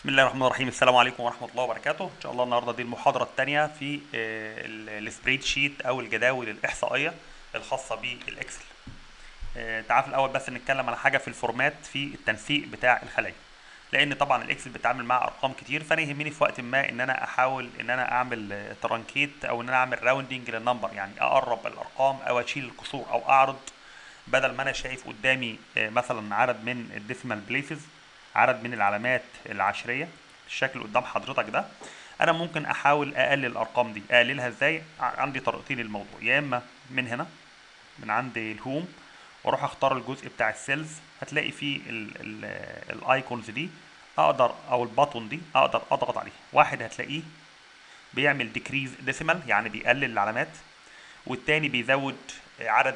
بسم الله الرحمن الرحيم. السلام عليكم ورحمة الله وبركاته. إن شاء الله النهاردة دي المحاضرة الثانية في السبريد شيت أو الجداول الإحصائية الخاصة بالإكسل. تعال في الأول بس نتكلم على حاجة في الفورمات في التنسيق بتاع الخلايا، لأن طبعا الإكسل بيتعامل مع أرقام كتير، فأنا يهمني في وقت ما إن أنا أحاول إن أنا أعمل ترانكيت أو إن أنا أعمل راوندنج للنمبر، يعني أقرب الأرقام أو أشيل الكسور أو أعرض، بدل ما أنا شايف قدامي مثلا عدد من الديسيمال بليسز، عدد من العلامات العشريه الشكل قدام حضرتك ده. انا ممكن احاول اقلل الارقام دي. اقللها ازاي؟ عندي طريقتين للموضوع، يا اما من هنا من عند الهوم واروح اختار الجزء بتاع السيلز، هتلاقي فيه الايكونز دي، اقدر او الباتون دي اقدر اضغط عليه. واحد هتلاقيه بيعمل ديكريز ديسيمال يعني بيقلل العلامات، والتاني بيزود عدد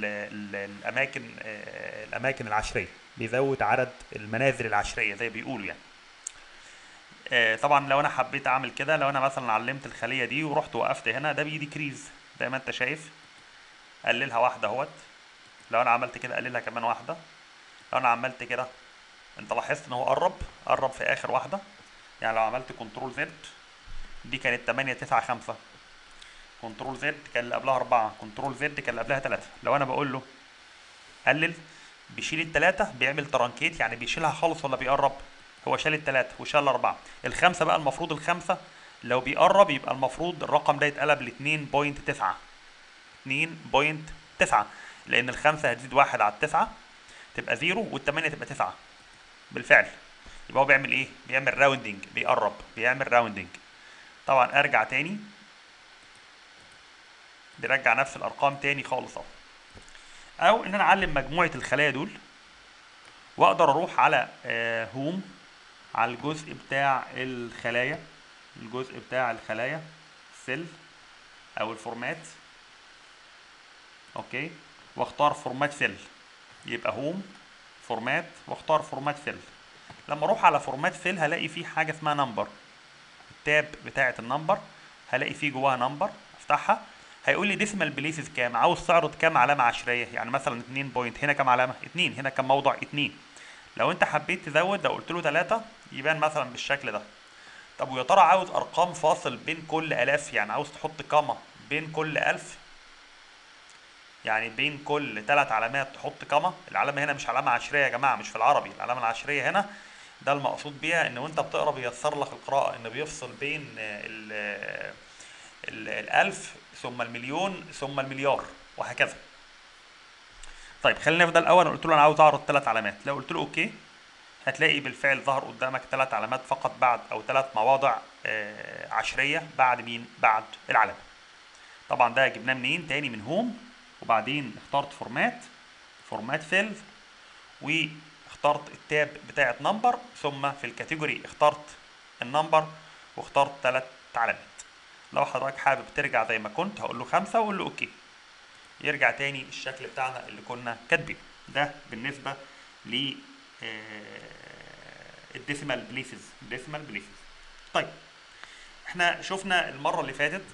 الاماكن العشريه، بيزود عدد المنازل العشريه زي بيقولوا يعني. طبعا لو انا حبيت اعمل كده، لو انا مثلا علمت الخليه دي ورحت وقفت هنا، ده بيديكريز زي ما انت شايف، قللها واحده اهوت. لو انا عملت كده قللها كمان واحده. لو انا عملت كده، انت لاحظت ان هو قرب في اخر واحده. يعني لو عملت كنترول زد، دي كانت 8 9 5، كنترول زد كان اللي قبلها 4، كنترول زد كان اللي قبلها 3. لو انا بقول له قلل، بيشيل التلاتة، بيعمل ترانكيت يعني بيشيلها خالص ولا بيقرب؟ هو شال التلاتة وشال الأربعة. الخمسة بقى المفروض الخمسة لو بيقرب يبقى المفروض الرقم ده يتقلب ل 2.9، 2.9، لأن الخمسة هتزيد واحد على التسعة تبقى زيرو، والتمانية تبقى تسعة بالفعل. يبقى هو بيعمل ايه؟ بيعمل راوندنج، بيقرب، بيعمل راوندنج. طبعا ارجع تاني، بيرجع نفس الارقام تاني خالص اهو. او ان انا اعلم مجموعة الخلايا دول، واقدر اروح على هوم، على الجزء بتاع الخلايا، الجزء بتاع الخلايا سيل او الفورمات. اوكي، واختار فورمات سيل، يبقى هوم فورمات واختار فورمات سيل. لما اروح على فورمات سيل هلاقي فيه حاجه اسمها نمبر، التاب بتاعه النمبر، هلاقي فيه جواها نمبر. افتحها، هيقول لي ديسيمال بليسز كام، عاوز تعرض كام علامه عشريه، يعني مثلا 2 بوينت، هنا كام علامه؟ 2، هنا كام موضع؟ 2. لو انت حبيت تزود، لو قلت له 3 يبان مثلا بالشكل ده. طب ويا ترى عاوز ارقام فاصل بين كل الاف، يعني عاوز تحط كاما بين كل الف، يعني بين كل ثلاث علامات تحط كاما. العلامه هنا مش علامه عشريه يا جماعه، مش في العربي. العلامه العشريه هنا ده المقصود بيها ان وانت بتقرا بيسر لك القراءه، ان بيفصل بين الالف ثم المليون ثم المليار وهكذا. طيب خلينا نبدا الاول. انا قلت له انا عاوز اعرض ثلاث علامات، لو قلت له اوكي هتلاقي بالفعل ظهر قدامك ثلاث علامات فقط بعد، او ثلاث مواضع عشريه بعد مين؟ بعد العلامه. طبعا ده جبناه منين؟ تاني من هوم، وبعدين اخترت فورمات، فورمات سيلز، واخترت التاب بتاعه نمبر، ثم في الكاتيجوري اخترت النمبر واخترت ثلاث علامات. لو حضرتك حابب ترجع زي ما كنت هقول له 5 واقول له اوكي، يرجع تاني الشكل بتاعنا اللي كنا كاتبينه. ده بالنسبه ل الديسيمال بليسز، الديسيمال بليسز. طيب احنا شفنا المره اللي فاتت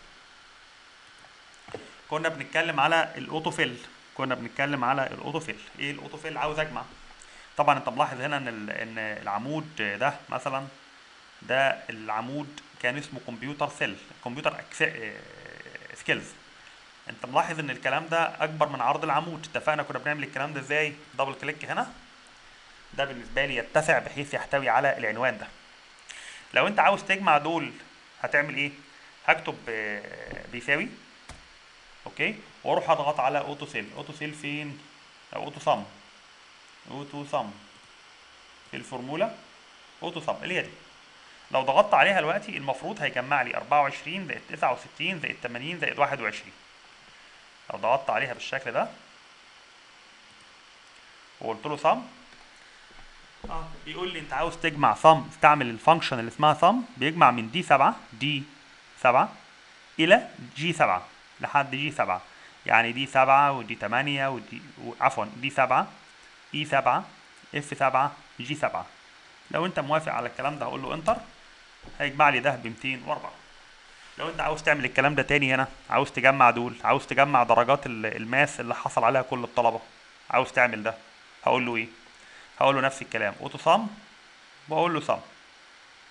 كنا بنتكلم على الاوتوفيل، كنا بنتكلم على الاوتوفيل. ايه الاوتوفيل؟ عاوز اجمع. طبعا انت ملاحظ هنا ان ان العمود ده مثلا، ده العمود كان اسمه كمبيوتر سيل، كمبيوتر سكيلز. انت ملاحظ ان الكلام ده اكبر من عرض العمود. اتفقنا كنا بنعمل الكلام ده ازاي؟ دبل كليك هنا، ده بالنسبه لي يتسع بحيث يحتوي على العنوان ده. لو انت عاوز تجمع دول هتعمل ايه؟ هكتب بيساوي، اوكي، واروح اضغط على اوتو سيل. اوتو سيل فين؟ او اوتو سم، اوتو سم في الفورمولا، اوتو سم اللي هي دي. لو ضغطت عليها دلوقتي المفروض هيجمع لي 24 زائد 69 زائد 80 زائد 21. لو ضغطت عليها بالشكل ده وقلت له سم، بيقول لي انت عاوز تجمع سم، استعمل الفانكشن اللي اسمها سم، بيجمع من دي 7، دي 7 الى جي 7 لحد جي 7. يعني دي 7 ودي 8 ودي عفوا دي 7، اي 7، اف 7، جي 7. لو انت موافق على الكلام ده هقول له انتر، هيجمع لي ده ب 204. لو انت عاوز تعمل الكلام ده تاني هنا، عاوز تجمع دول، عاوز تجمع درجات الماس اللي حصل عليها كل الطلبه، عاوز تعمل ده، هقول له ايه؟ هقول له نفس الكلام، اوتو صم، واقول له صم.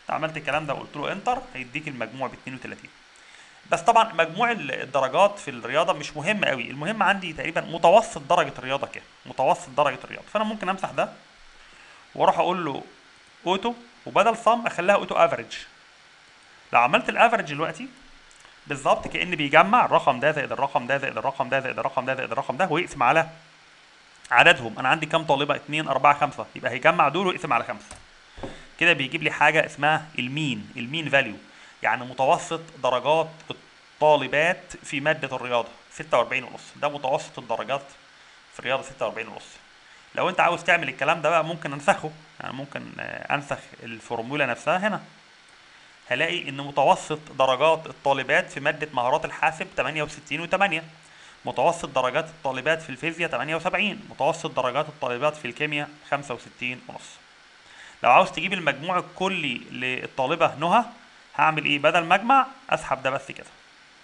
انت عملت الكلام ده وقلت له انتر هيديك المجموع ب 32. بس طبعا مجموع الدرجات في الرياضه مش مهم قوي، المهم عندي تقريبا متوسط درجه الرياضه كام، متوسط درجه الرياضه. فانا ممكن امسح ده واروح اقول له اوتو، وبدل صم اخليها اوتو افريج. لو عملت الافريج دلوقتي بالظبط كأن بيجمع الرقم ده زائد الرقم ده زائد الرقم ده زائد الرقم ده زائد الرقم ده ويقسم على عددهم. انا عندي كام طالبه؟ 2 4 5، يبقى هيجمع دول ويقسم على 5. كده بيجيب لي حاجه اسمها المين فاليو، يعني متوسط درجات الطالبات في ماده الرياضه 46 ونص. ده متوسط الدرجات في الرياضه 46 ونص. لو انت عاوز تعمل الكلام ده بقى ممكن انسخه، يعني ممكن انسخ الفورمولا نفسها هنا. هلاقي ان متوسط درجات الطالبات في مادة مهارات الحاسب 68 و8، متوسط درجات الطالبات في الفيزياء 78، متوسط درجات الطالبات في الكيمياء 65 ونص. لو عاوز تجيب المجموع الكلي للطالبة نهى هعمل ايه؟ بدل ما اجمع اسحب ده بس كده.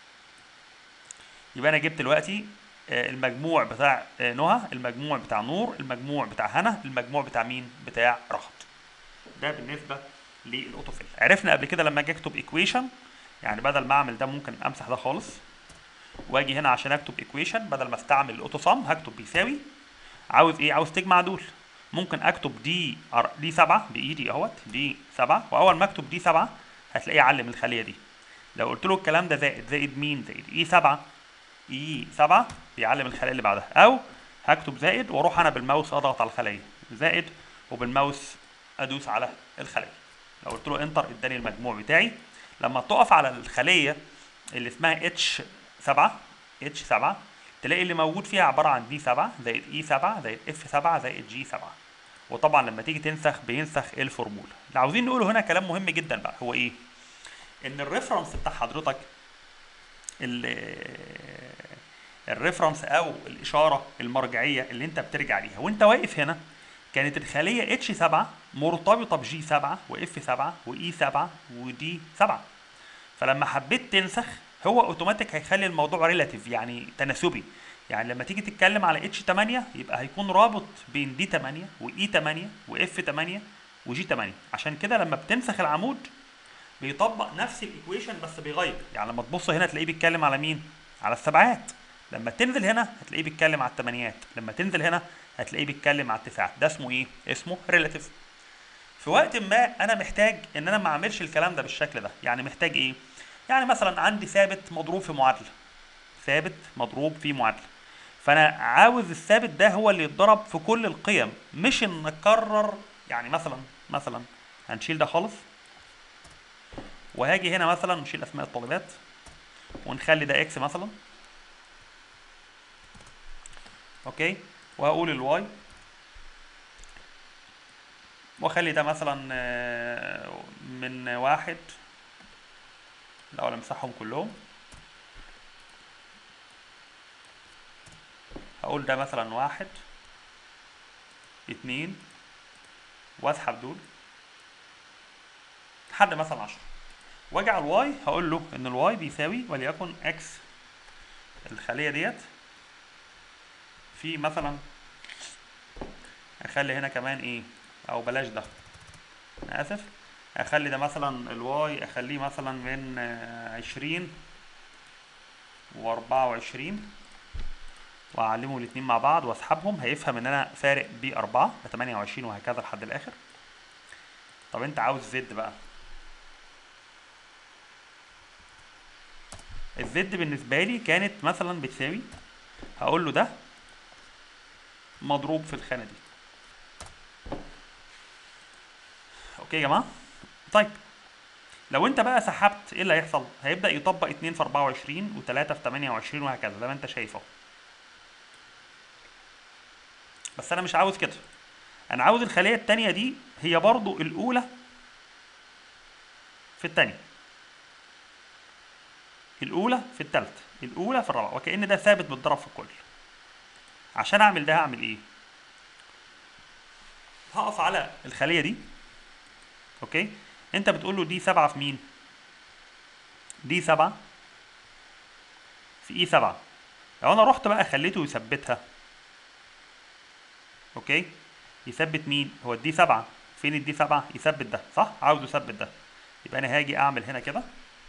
يبقى انا جبت دلوقتي المجموع بتاع نهى، المجموع بتاع نور، المجموع بتاع هنا، المجموع بتاع مين؟ بتاع رغد. ده بالنسبه للاوتوفيل. عرفنا قبل كده لما اجي اكتب ايكويشن، يعني بدل ما اعمل ده ممكن امسح ده خالص واجي هنا عشان اكتب ايكويشن، بدل ما استعمل الاوتو سم هكتب بيساوي. عاوز ايه؟ عاوز تجمع دول. ممكن اكتب دي 7 بايدي اهوت، دي 7، واول ما اكتب دي 7 هتلاقيه علم الخليه دي. لو قلت له الكلام ده زائد مين؟ زائد اي 7، اي 7 بيعلم الخليه اللي بعدها. او هكتب زائد واروح انا بالماوس اضغط على الخليه زائد، وبالماوس ادوس على الخليه. لو قلت له انتر اداني المجموع بتاعي. لما تقف على الخليه اللي اسمها اتش 7 تلاقي اللي موجود فيها عباره عن دي 7 زائد اي 7 زائد اف 7 زائد جي 7. وطبعا لما تيجي تنسخ بينسخ الفورمولا. اللي عاوزين نقوله هنا كلام مهم جدا بقى هو ايه؟ ان الريفرنس بتاع حضرتك، الريفرنس او الاشاره المرجعيه اللي انت بترجع ليها وانت واقف هنا، كانت الخليه اتش 7 مرتبطه بجي 7 واف 7 واي 7 ودي 7. فلما حبيت تنسخ هو اوتوماتيك هيخلي الموضوع ريلاتيف، يعني تناسبي. يعني لما تيجي تتكلم على اتش 8 يبقى هيكون رابط بين دي 8 واي 8 واف 8 وجي 8. عشان كده لما بتنسخ العمود بيطبق نفس الايكويشن بس بيغير. يعني لما تبص هنا تلاقيه بيتكلم على مين؟ على السبعات. لما تنزل هنا هتلاقيه بيتكلم على الثمانيات. لما تنزل هنا هتلاقيه بيتكلم على التسعات. ده اسمه ايه؟ اسمه ريلاتيف. في وقت ما انا محتاج ان انا ما اعملش الكلام ده بالشكل ده. يعني محتاج ايه؟ يعني مثلا عندي ثابت مضروب في معادله، ثابت مضروب في معادله، فانا عاوز الثابت ده هو اللي يتضرب في كل القيم، مش ان نكرر. يعني مثلا هنشيل ده خالص وهاجي هنا مثلا نشيل اسماء الطالبات ونخلي ده اكس مثلا، اوكي، وهقول الواي واخلي ده مثلا من 1. الاول امسحهم كلهم، هقول ده مثلا 1 2 واسحب دول لحد مثلا 10. واجي على الواي هقول له ان الواي بيساوي وليكن اكس، الخليه ديت في مثلا، اخلي هنا كمان ايه، او بلاش ده، انا اسف، اخلي ده مثلا الواي اخليه مثلا من 20 و24 واعلمهم الاتنين مع بعض واسحبهم. هيفهم ان انا فارق ب4 ب 28 وهكذا لحد الاخر. طب انت عاوز زد بقى، الزد بالنسبه لي كانت مثلا بتساوي، هقول له ده مضروب في الخانه دي. اوكي يا جماعه؟ طيب لو انت بقى سحبت ايه اللي هيحصل؟ هيبدا يطبق 2 في 24 و3 في 28 وهكذا زي ما انت شايف اهو. بس انا مش عاوز كده، انا عاوز الخليه الثانيه دي هي برضو الاولى في الثانيه، الاولى في الثالثه، الاولى في الرابعه، وكأن ده ثابت بالضرب في الكل. عشان اعمل ده هعمل ايه؟ هقف على الخليه دي، اوكي، انت بتقول له دي 7 في مين؟ دي 7 في اي 7. لو انا رحت بقى خليته يثبتها، اوكي، يثبت مين؟ هو الدي 7 فين؟ الدي 7 يثبت ده صح؟ عاوز يثبت ده. يبقى انا هاجي اعمل هنا كده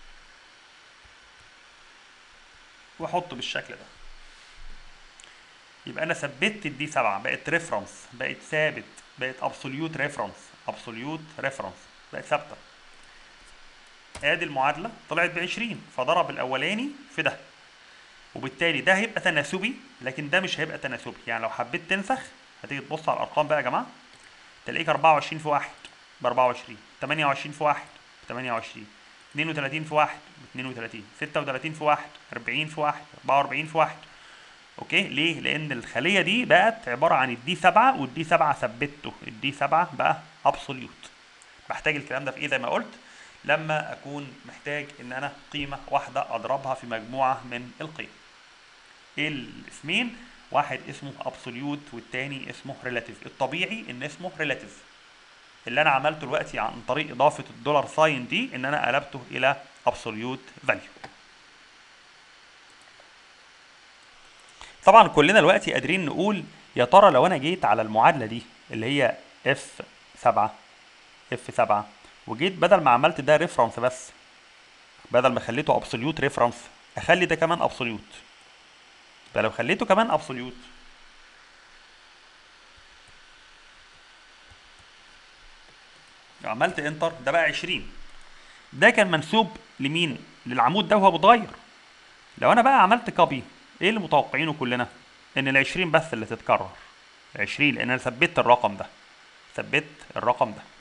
واحطه بالشكل ده. يبقى انا ثبتت الدي 7، بقت ريفرنس، بقت ثابت، بقت ابسوليوت ريفرنس، ابسوليوت ريفرنس، بقت ثابته. ادي المعادله طلعت ب 20، فضرب الاولاني في ده، وبالتالي ده هيبقى تناسبي، لكن ده مش هيبقى تناسبي. يعني لو حبيت تنسخ هتيجي تبص على الارقام بقى يا جماعه، تلاقيك 24 في 1 ب 24، 28 في 1 ب 28، 32 في 1 ب 32، 36 في 1 40 في 1 44 في 1. اوكي، ليه؟ لان الخليه دي بقت عباره عن الدي 7، والدي 7 ثبته، الدي 7 بقى ابسوليوت. بحتاج الكلام ده في ايه؟ زي ما قلت، لما اكون محتاج ان انا قيمه واحده اضربها في مجموعه من القيم. ايه الاسمين؟ واحد اسمه ابسوليوت والتاني اسمه ريلاتيف. الطبيعي ان اسمه ريلاتيف. اللي انا عملته دلوقتي عن طريق اضافه الدولار ساين دي ان انا قلبته الى ابسوليوت فاليو. طبعا كلنا دلوقتي قادرين نقول يا ترى لو انا جيت على المعادله دي اللي هي اف 7 اف 7 وجيت بدل ما عملت ده ريفرنس بس، بدل ما خليته ابسوليوت ريفرنس اخلي ده كمان ابسوليوت. فلو خليته كمان ابسوليوت عملت انتر، ده بقى 20. ده كان منسوب لمين؟ للعمود ده وهو بيتغير. لو انا بقى عملت كوبي، ايه اللي متوقعينه كلنا؟ ان ال 20 بس اللي تتكرر. 20 لان انا ثبت الرقم ده، ثبت الرقم ده.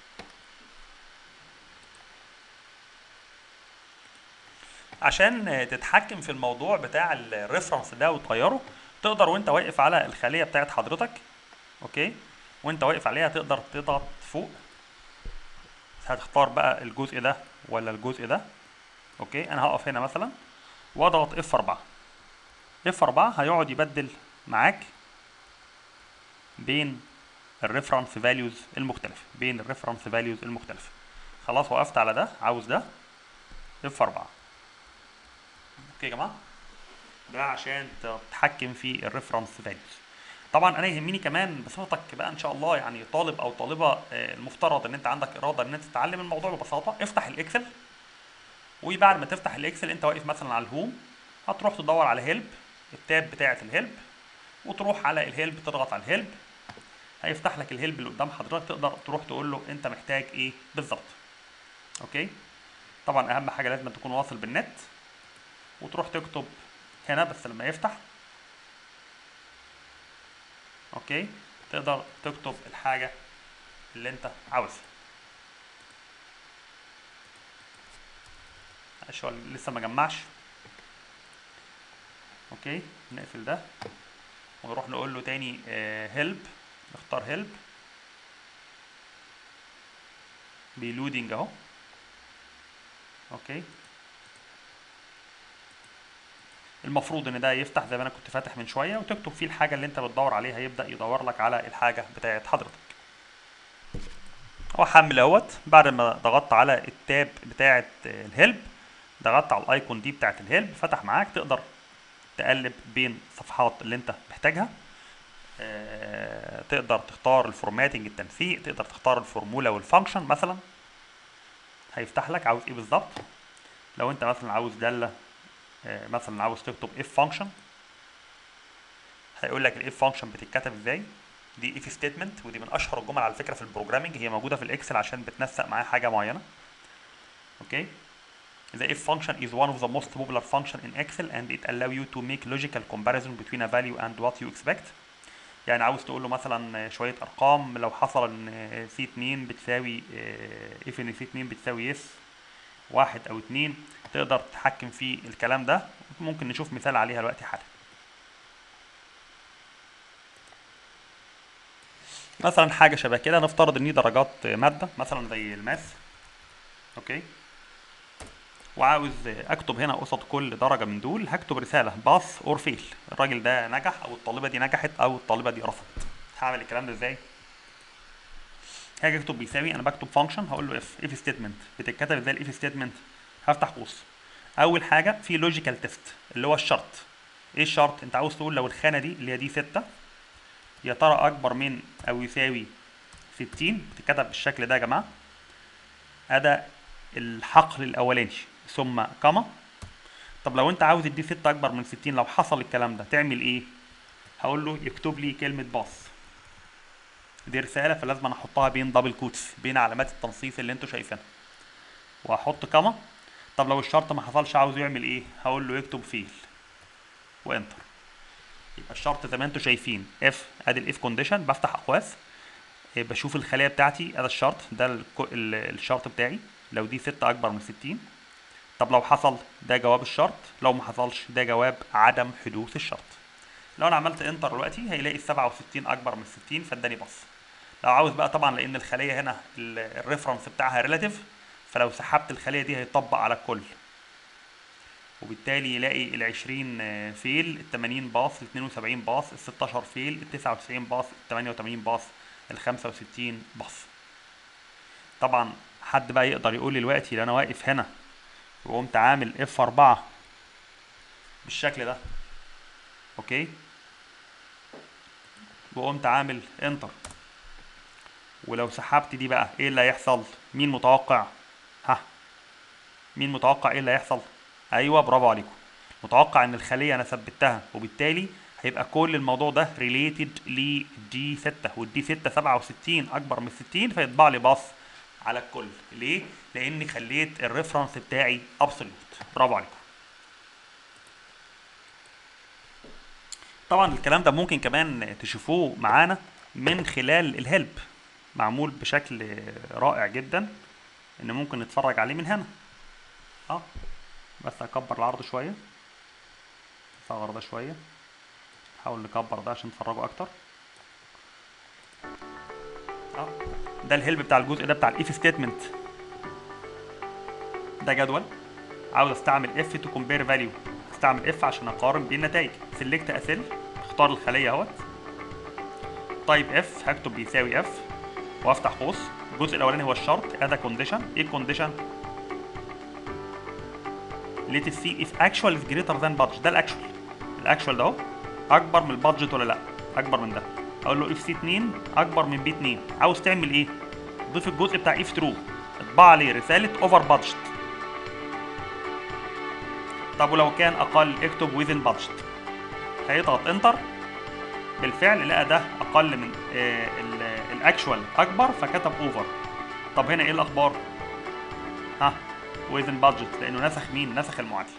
عشان تتحكم في الموضوع بتاع الريفرنس ده وتغيره، تقدر وانت واقف على الخليه بتاعت حضرتك، اوكي، وانت واقف عليها تقدر تضغط فوق، هتختار بقى الجزء ده ولا الجزء ده. اوكي، انا هقف هنا مثلا واضغط اف 4. اف 4 هيقعد يبدل معاك بين الريفرنس فاليوز المختلفه، بين الريفرنس فاليوز المختلفه. خلاص وقفت على ده، عاوز ده، اف 4. اوكي يا جماعه، ده عشان تتحكم في الريفرنس فاليوز. طبعا انا يهمني كمان بصفتك بقى ان شاء الله يعني طالب او طالبه، المفترض ان انت عندك اراده ان انت تتعلم الموضوع ببساطه. افتح الاكسل، وبعد ما تفتح الاكسل انت واقف مثلا على الهوم، هتروح تدور على هيلب، التاب بتاعه الهيلب، وتروح على الهيلب، تضغط على الهيلب، هيفتح لك الهيلب اللي قدام حضرتك، تقدر تروح تقول له انت محتاج ايه بالظبط. اوكي، طبعا اهم حاجه لازم تكون واصل بالنت، وتروح تكتب هنا بس لما يفتح. اوكي، تقدر تكتب الحاجه اللي انت عاوزها. معلش هو لسه ما جمعش. اوكي، نقفل ده ونروح نقول له تاني هيلب، نختار هيلب، بيلودنج اهو. اوكي، المفروض ان ده يفتح زي ما انا كنت فاتح من شويه، وتكتب فيه الحاجه اللي انت بتدور عليها، يبدا يدور لك على الحاجه بتاعت حضرتك. هو حمل اهوت. بعد ما ضغطت على التاب بتاعت الهيلب، ضغطت على الايكون دي بتاعت الهيلب، فتح معاك. تقدر تقلب بين الصفحات اللي انت محتاجها، تقدر تختار الفورماتنج، التنسيق، تقدر تختار الفورمولا والفانكشن مثلا. هيفتح لك عاوز ايه بالظبط. لو انت مثلا عاوز داله، مثلا عاوز تكتب اف فانكشن، هيقول لك الاف فانكشن بتتكتب ازاي. دي اف ستيتمنت، ودي من اشهر الجمل على فكره في البروجرامنج، هي موجوده في الاكسل عشان بتنسق معاه حاجه معينه. اوكي، the if function is one of the most popular function in Excel and it allow you to make logical comparison between a value and what you expect. يعني عاوز تقول له مثلا شويه ارقام، لو حصل ان سي 2 بتساوي اف ان سي 2 بتساوي يس 1 او 2، تقدر تتحكم في الكلام ده. ممكن نشوف مثال عليها دلوقتي حالا. مثلا حاجه شبه كده، نفترض ان دي درجات ماده مثلا زي الماث. اوكي، وعاوز اكتب هنا قصاد كل درجه من دول هكتب رساله باس اور فيل، الراجل ده نجح او الطالبه دي نجحت او الطالبه دي رفضت. هعمل الكلام ده ازاي؟ هاجي اكتب بيساوي، انا بكتب فانكشن هقول له اف ستيتمنت. بتتكتب ازاي الاف ستيتمنت؟ هفتح قوس، اول حاجه في لوجيكال تيست اللي هو الشرط. ايه الشرط؟ انت عاوز تقول لو الخانه دي اللي هي دي 6 يا ترى اكبر من او يساوي 60. بتتكتب بالشكل ده يا جماعه. ادى الحقل الاولاني ثم كما. طب لو انت عاوز الدي 6 اكبر من 60 لو حصل الكلام ده تعمل ايه؟ هقول له يكتب لي كلمه باص، دي رساله فلازم انا احطها بين دبل كوتس بين علامات التنصيص اللي انتوا شايفينها، واحط كما. طب لو الشرط ما حصلش عاوزه يعمل ايه؟ هقول له يكتب فيل وانتر. يبقى الشرط زي ما انتوا شايفين اف، ادي الاف كونديشن، بفتح اقواس، بشوف الخليه بتاعتي، ادي الشرط ده الشرط بتاعي لو دي 6 اكبر من 60. طب لو حصل ده جواب الشرط، لو ما حصلش ده جواب عدم حدوث الشرط. لو انا عملت انتر دلوقتي هيلاقي 67 اكبر من 60 فاداني بص. لو عاوز بقى طبعا لان الخليه هنا الريفرنس بتاعها ريلاتيف، فلو سحبت الخليه دي هيطبق على الكل، وبالتالي يلاقي ال 20 فيل، ال 80 باص، ال 72 باص، ال 16 فيل، ال 99 باص، ال 88 باص، ال 65 باص. طبعا حد بقى يقدر يقول لي دلوقتي لو انا واقف هنا وقمت عامل اف 4 بالشكل ده، اوكي، وقمت عامل انتر، ولو سحبت دي بقى ايه اللي هيحصل؟ مين متوقع؟ ها، مين متوقع ايه اللي هيحصل؟ ايوه برافو عليكم، متوقع ان الخليه انا ثبتها، وبالتالي هيبقى كل الموضوع ده ريليتد لدي 6، والدي 6 67 اكبر من 60 فيطبع لي باص على الكل. ليه؟ لاني خليت الريفرنس بتاعي ابسوليوت. برافو عليكم. طبعا الكلام ده ممكن كمان تشوفوه معانا من خلال الهيلب، معمول بشكل رائع جدا ان ممكن نتفرج عليه من هنا. اه بس اكبر العرض شويه، اصغر ده شويه، نحاول نكبر ده عشان تتفرجوا اكتر. اه ده الهيلب بتاع الجزء ده بتاع الاف ستيتمنت. ده جدول عاوز استعمل اف تو كومبير فاليو، استعمل اف عشان اقارن بين النتائج. سيلكت اسيل، اختار الخليه اهوت، تايب اف هكتب بيساوي اف وافتح قوس. الجزء الاولاني هو الشرط، ادى كونديشن. ايه الكونديشن؟ let us see if actual is greater than budget. ده الاكشوال، الاكشوال ده اهو اكبر من البادجت ولا لا؟ اكبر من ده. اقول له اف سي 2 اكبر من بي 2. عاوز تعمل ايه؟ ضيف الجزء بتاع اف ترو، اطبع عليه رساله اوفر بادجت. طب ولو كان اقل اكتب within budget. هيضغط انتر، بالفعل لقى ده اقل من الاكشوال اكبر فكتب اوفر. طب هنا ايه الاخبار؟ ها within budget، لانه نسخ مين؟ نسخ المعادله.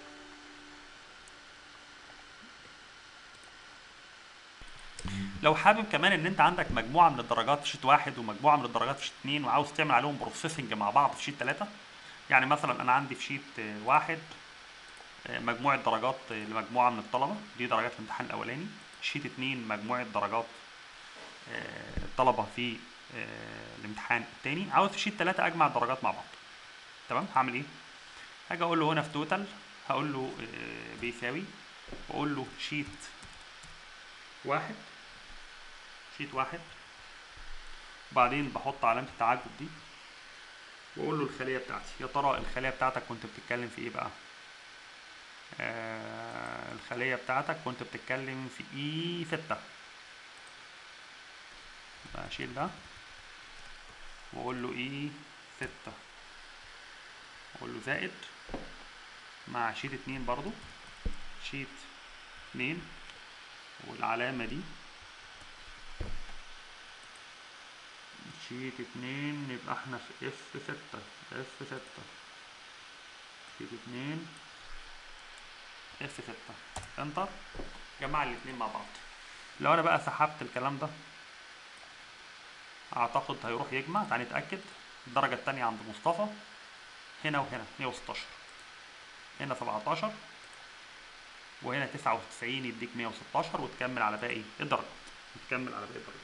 لو حابب كمان ان انت عندك مجموعه من الدرجات في شيت واحد ومجموعه من الدرجات في شيت اتنين وعاوز تعمل عليهم بروسيسنج مع بعض في شيت تلاته، يعني مثلا انا عندي في شيت واحد مجموعه درجات لمجموعه من الطلبه، دي درجات الامتحان الاولاني. شيت اتنين مجموعه درجات الطلبه في الامتحان التاني. عاوز في شيت تلاته اجمع الدرجات مع بعض. تمام، هعمل ايه؟ هاجي اقول له هنا في توتال، هقول له بيساوي، واقول له شيت واحد، شيت واحد، وبعدين بحط علامة التعجب دي واقول له الخلية بتاعتي. يا ترى الخلية بتاعتك كنت بتتكلم في ايه بقى؟ الخلية بتاعتك كنت بتتكلم في اي 6. اشيل ده واقول له اي 6، واقول له زائد مع شيت 2 برضو، شيت 2 والعلامة دي شيت 2، يبقى احنا في اف 6، اف 6، شيت 2 اف 6، انتر. جمع الاتنين مع بعض. لو انا بقى سحبت الكلام ده اعتقد هيروح يجمع. تعالى نتاكد. الدرجه الثانيه عند مصطفى هنا وهنا 116، هنا 17 وهنا 99 يديك 116، وتكمل على باقي الدرجات، وتكمل على باقي الدرجات.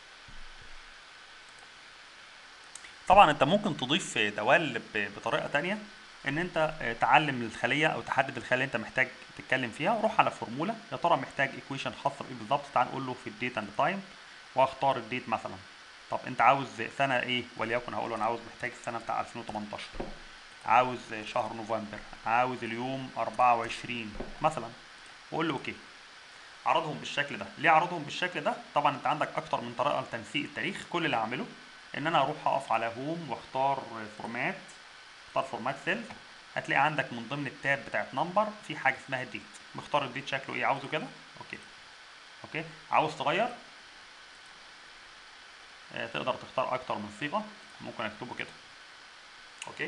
طبعا انت ممكن تضيف دوال بطريقه تانية، ان انت تعلم الخليه او تحدد الخليه اللي انت محتاج تتكلم فيها. روح على فورمولا، يا ترى محتاج ايكويشن خاصه بايه بالظبط. تعال نقول له في الديت اند تايم، واختار الديت مثلا. طب انت عاوز سنه ايه؟ وليكن هقول له انا عاوز محتاج السنه بتاع 2018، عاوز شهر نوفمبر، عاوز اليوم 24 مثلا، واقول له اوكي. عرضهم بالشكل ده. ليه عرضهم بالشكل ده؟ طبعا انت عندك اكتر من طريقه لتنسيق التاريخ. كل اللي هعمله ان انا اروح اقف على هوم واختار فورمات اختار فورمات سيلز، هتلاقي عندك من ضمن التاب بتاعت نمبر في حاجه اسمها الديت. مختار الديت شكله ايه، عاوزه كده، اوكي. عاوز تغير تقدر تختار اكتر من صيغه، ممكن اكتبه كده، اوكي.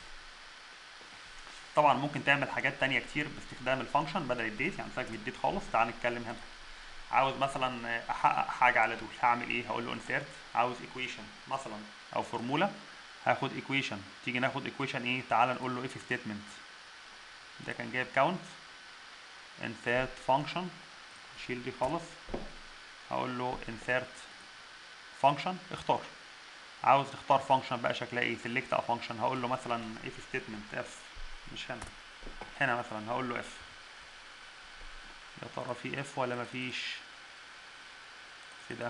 طبعا ممكن تعمل حاجات تانية كتير باستخدام الفانكشن بدل الديت، يعني سيبك من الديت خالص. تعال نتكلم هنا. عاوز مثلا احقق حاجه على دول، هعمل ايه؟ هقول له انسيرت. عاوز ايكويشن مثلا او فورمولا، هاخد ايكويشن. تيجي ناخد ايكويشن ايه؟ تعال نقول له اف ستيتمنت. ده كان جايب كاونت، انسيرت فانكشن، شيل دي خالص. هقول له انسيرت فانكشن، اختار. عاوز تختار فانكشن بقى شكلها ايه؟ سيلكت ا فانكشن. هقول له مثلا اف ستيتمنت اف، مش هنا، هنا مثلا هقول له اف. يا ترى في اف ولا مفيش في ده؟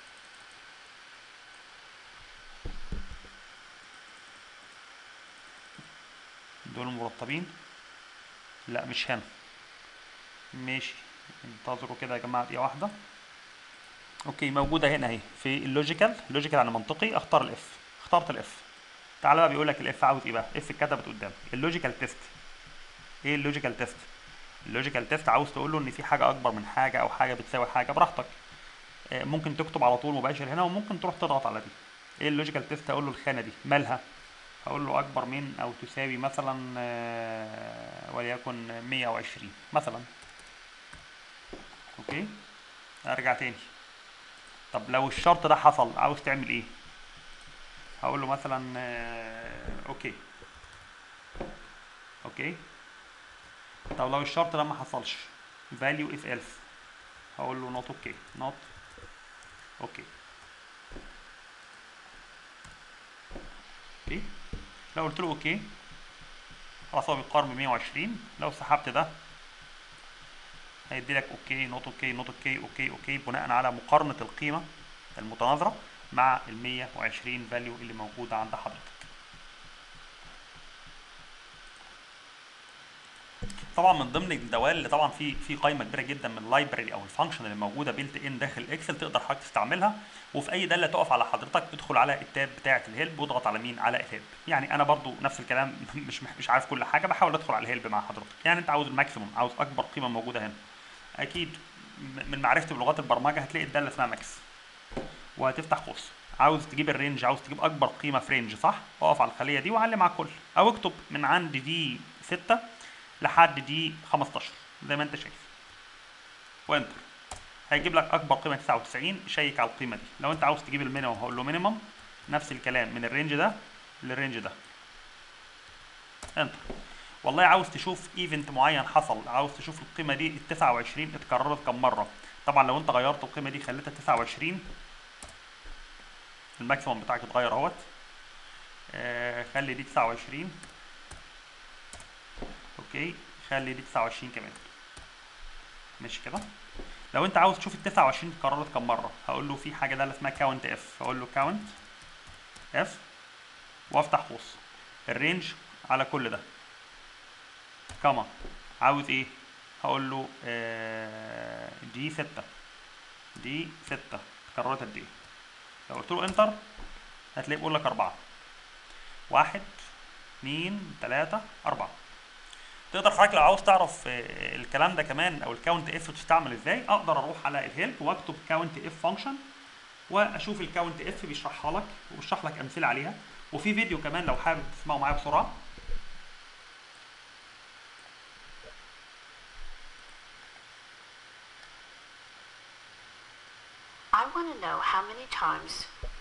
دول مرتبين؟ لا مش هنا. ماشي، انتظروا كده يا جماعه دقيقه واحده. اوكي، موجوده هنا اهي في اللوجيكال. اللوجيكال يعني منطقي، اختار الاف. اخترت الاف. تعالى بقى بيقول لك الاف عاوز ايه بقى. اف اتكتبت قدامك. اللوجيكال تيست. ايه اللوجيكال تيست؟ اللوجيكال تيست عاوز تقول له ان في حاجه اكبر من حاجه او حاجه بتساوي حاجه، براحتك. ممكن تكتب على طول مباشر هنا، وممكن تروح تضغط على دي. ايه اللوجيكال تيست؟ اقول له الخانه دي مالها. هقول له اكبر من او تساوي مثلا وليكن 120 مثلا. اوكي، ارجع تاني. طب لو الشرط ده حصل عاوز تعمل ايه؟ هقول له مثلا اوكي. اوكي، طب لو الشرط ده ما حصلش، value if else، هقول له not okay. not okay. اوكي، لو قلت له اوكي خلاص هو بيقارن ب 120. لو سحبت ده هيدي لك اوكي، نوت اوكي، نوت اوكي، اوكي اوكي، بناء على مقارنه القيمه المتناظره مع ال 120 فاليو اللي موجوده عند حضرتك. طبعا من ضمن الدوال اللي طبعا في قائمه كبيره جدا من اللايبرري او الفانكشن اللي موجوده بيلت ان داخل اكسل، تقدر حضرتك تستعملها. وفي اي داله تقف على حضرتك ادخل على التاب بتاعه الهيلب واضغط على مين؟ على الهيلب. يعني انا برضو نفس الكلام مش عارف كل حاجه، بحاول ادخل على الهيلب مع حضرتك. يعني انت عاوز الماكسيموم، عاوز اكبر قيمه موجوده هنا، اكيد من معرفتي بلغات البرمجه هتلاقي الداله اسمها ماكس وهتفتح قوس. عاوز تجيب الرينج، عاوز تجيب اكبر قيمه في رينج، صح؟ اقف على الخليه دي وعلم على الكل، او اكتب من عند دي 6 لحد دي 15 زي ما انت شايف وانتر. هيجيب لك اكبر قيمه 99. شيك على القيمه دي. لو انت عاوز تجيب المينيمم هقول له مينيمم، نفس الكلام من الرينج ده للرينج ده، انتر. والله عاوز تشوف ايفنت معين حصل، عاوز تشوف القيمه دي ال 29 اتكررت كم مره. طبعا لو انت غيرت القيمه دي خليتها 29، الماكسيمم بتاعك اتغير اهوت. خلي دي 29. اوكي، خلي دي 29 كمان، ماشي كده. لو انت عاوز تشوف ال 29 اتكررت كم مره، هقول له في حاجه ده اسمها كاونت اف. هقول له كاونت اف وافتح قوس الرينج على كل ده، كما عاوز ايه؟ هقول له دي 6. دي 6 اتكررت قد ايه؟ لو قلت له انتر هتلاقيه بيقول لك 4. 1 2 3 4. تقدر حضرتك لو عاوز تعرف الكلام ده كمان او الكاونت اف بتستعمل ازاي، اقدر اروح على الهيلب واكتب كاونت اف فانكشن واشوف الكاونت اف بيشرحها لك وبيشرح لك امثله عليها. وفي فيديو كمان لو حابب تسمعه معايا بسرعه. I want to know how many times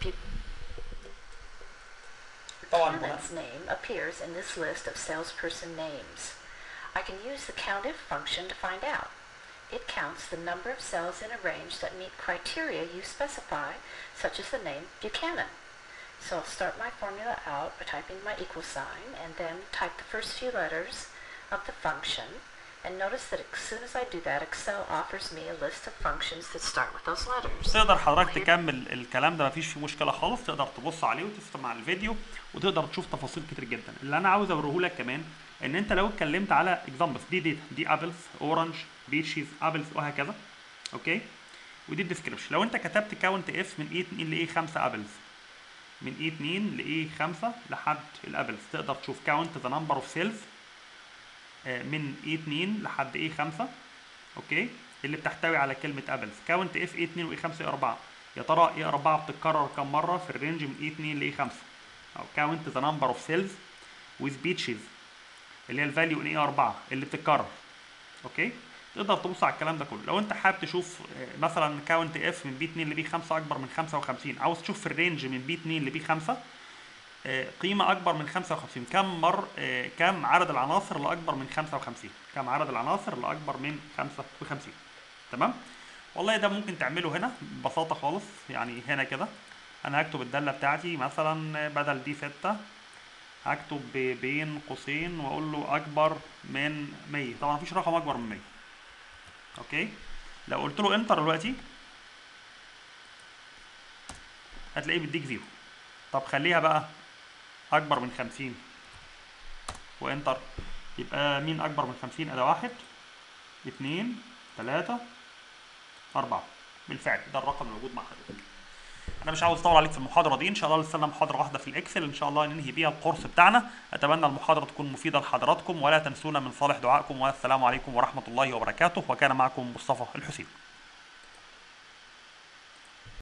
Buchanan's name appears in this list of salesperson names. I can use the COUNTIF function to find out. It counts the number of cells in a range that meet criteria you specify, such as the name Buchanan. So I'll start my formula out by typing my equal sign and then type the first few letters of the function. And notice that as soon as I do that, Excel offers me a list of functions that start with those letters. تقدر حضرتك تكمل الكلام ده، مفيش فيه مشكله خالص. تقدر تبص عليه وتسمع الفيديو وتقدر تشوف تفاصيل كتير جدا. اللي انا عاوز اوريه لك كمان ان انت لو اتكلمت على اكزامبلز، دي داتا، دي ابلز، اورنج، بيتشيز، ابلز وهكذا، اوكي. ودي الديسكربشن. لو انت كتبت كاونت اف من ايه 2 ل ايه 5 ابلز، من E2 ل E5 لحد الابلز. تقدر تشوف كاونت ذا نمبر اوف سيلز من E2 لحد E5 اوكي اللي بتحتوي على كلمه ابلز. كاونت اف E2 و E5 E4. يا ترى E4 بتتكرر كم مره في الرينج من E2 ل E5. او كاونت ذا نمبر اوف سيلز with بيتشز اللي هي الفاليو ان E4 اللي بتتكرر اوكي. تقدر تبص على الكلام ده كله. لو انت حابب تشوف مثلا كاونت اف من B2 ل B5 اكبر من 55، عاوز تشوف في الرينج من B2 ل B5 قيمة أكبر من 55 كم عدد العناصر اللي أكبر من 55. كم عدد العناصر اللي أكبر من 55. تمام؟ والله ده ممكن تعمله هنا ببساطة خالص. يعني هنا كده أنا هكتب الدالة بتاعتي مثلا بدل دي 6 هكتب بين قوسين وأقول له أكبر من 100. طبعا مفيش رقم أكبر من 100 أوكي. لو قلت له انتر دلوقتي هتلاقيه بيديك زيرو. طب خليها بقى اكبر من 50 وانتر. يبقى مين اكبر من 50؟ اداه 1 2 3 4. بالفعل ده الرقم الموجود مع حضرتك. انا مش عاوز اطول عليك في المحاضره دي. ان شاء الله لسه محاضره واحده في الاكسل ان شاء الله ننهي بيها الكورس بتاعنا. اتمنى المحاضره تكون مفيده لحضراتكم ولا تنسونا من صالح دعائكم. والسلام عليكم ورحمه الله وبركاته. وكان معكم مصطفى الحسين.